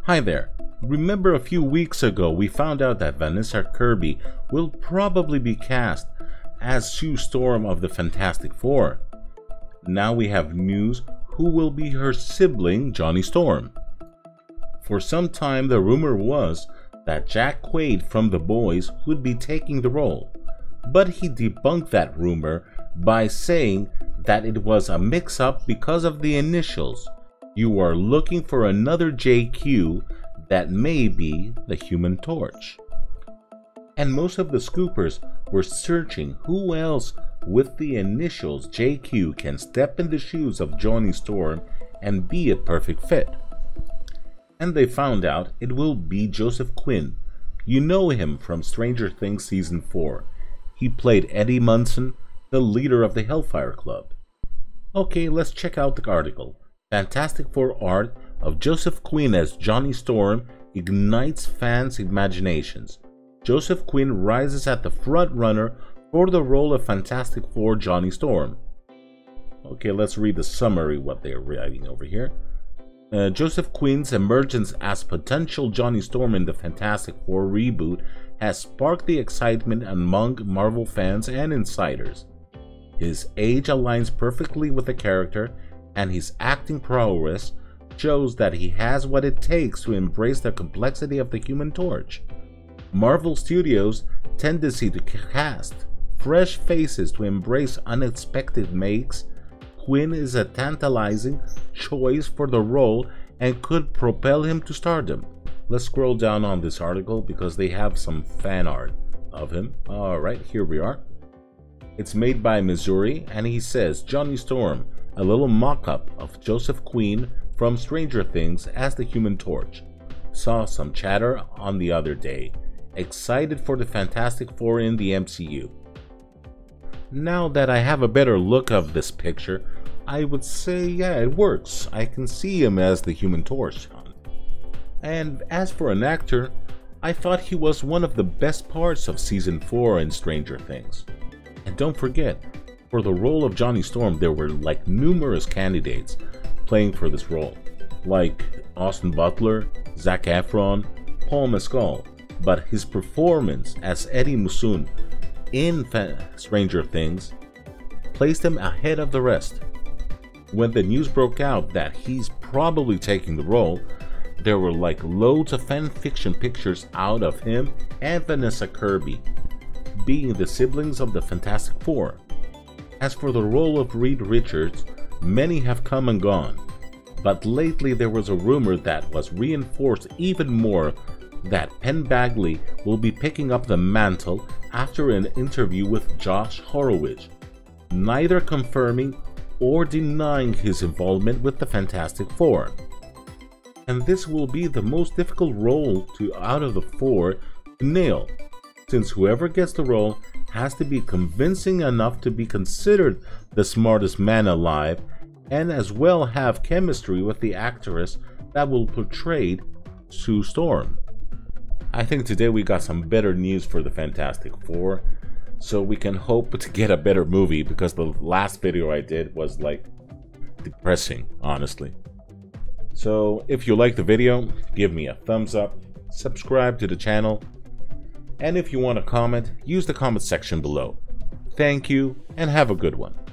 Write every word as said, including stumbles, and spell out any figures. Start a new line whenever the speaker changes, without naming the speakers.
Hi there. Remember a few weeks ago we found out that Vanessa Kirby will probably be cast as Sue Storm of the Fantastic Four. Now we have news who will be her sibling, Johnny Storm. For some time the rumor was that Jack Quaid from The Boys would be taking the role, but he debunked that rumor by saying that it was a mix-up because of the initials. You are looking for another J Q that may be the Human Torch. And most of the scoopers were searching who else with the initials J Q can step in the shoes of Johnny Storm and be a perfect fit. And they found out it will be Joseph Quinn. You know him from Stranger Things Season four. He played Eddie Munson, the leader of the Hellfire Club. Okay, let's check out the article. Fantastic Four art of Joseph Quinn as Johnny Storm ignites fans' imaginations. Joseph Quinn rises at the front runner for the role of Fantastic Four Johnny Storm. Okay, let's read the summary, what they're writing over here. Uh, Joseph Quinn's emergence as potential Johnny Storm in the Fantastic Four reboot has sparked the excitement among Marvel fans and insiders. His age aligns perfectly with the character, and his acting prowess shows that he has what it takes to embrace the complexity of the Human Torch. Marvel Studios' tendency to cast fresh faces to embrace unexpected makes Quinn is a tantalizing choice for the role and could propel him to stardom. Let's scroll down on this article because they have some fan art of him. Alright, here we are. It's made by Missouri, and he says, Johnny Storm, a little mock-up of Joseph Quinn from Stranger Things as the Human Torch. Saw some chatter on the other day. Excited for the Fantastic Four in the M C U. Now that I have a better look of this picture, I would say, yeah, it works. I can see him as the Human Torch. And as for an actor, I thought he was one of the best parts of Season four in Stranger Things. And don't forget, for the role of Johnny Storm, there were like numerous candidates playing for this role, like Austin Butler, Zac Efron, Paul Mescal, but his performance as Eddie Munson in Stranger Things placed him ahead of the rest. When the news broke out that he's probably taking the role, there were like loads of fan fiction pictures out of him and Vanessa Kirby being the siblings of the Fantastic Four. As for the role of Reed Richards, many have come and gone, but lately there was a rumor that was reinforced even more that Penn Badgley will be picking up the mantle after an interview with Josh Horowitz, neither confirming or denying his involvement with the Fantastic Four. And this will be the most difficult role to out of the four to nail, since whoever gets the role has to be convincing enough to be considered the smartest man alive, and as well have chemistry with the actress that will portray Sue Storm. I think today we got some better news for the Fantastic Four, so we can hope to get a better movie, because the last video I did was like depressing, honestly. So if you like the video, give me a thumbs up, subscribe to the channel, and if you want to comment, use the comment section below. Thank you, and have a good one.